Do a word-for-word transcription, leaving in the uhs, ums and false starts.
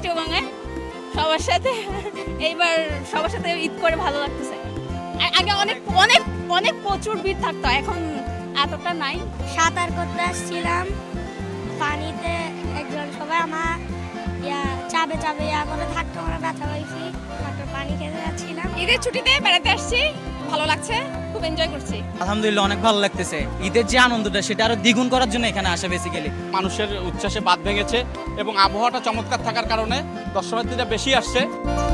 চিটাগাঙে সবার সাথে। এইবার সবার সাথে ঈদ করে ভালো লাগতেছে। আগে অনেক অনেক অনেক প্রচুর ভিড় থাকতো, এখন এতটা নাই। সাঁতার করতে আসছিলাম পানিতে, একজন সবাই আমার ইয়া চাবে চাবে ইয়া করে থাকতো, আমরা ব্যথা পাইছি, মাত্র পানি খেতে যাচ্ছিলাম। ঈদের ছুটিতে বেড়াতে আসছি, ভালো লাগছে, খুব এনজয় করছি। আলহামদুলিল্লাহ অনেক ভালো লাগতেছে। ঈদের যে আনন্দটা সেটা আরো দ্বিগুণ করার জন্য এখানে আসা বেসিক্যালি। মানুষের উচ্ছ্বাসে বাঁধ ভেঙেছে এবং আবহাওয়াটা চমৎকার থাকার কারণে দর্শনার্থীরা বেশি আসছে।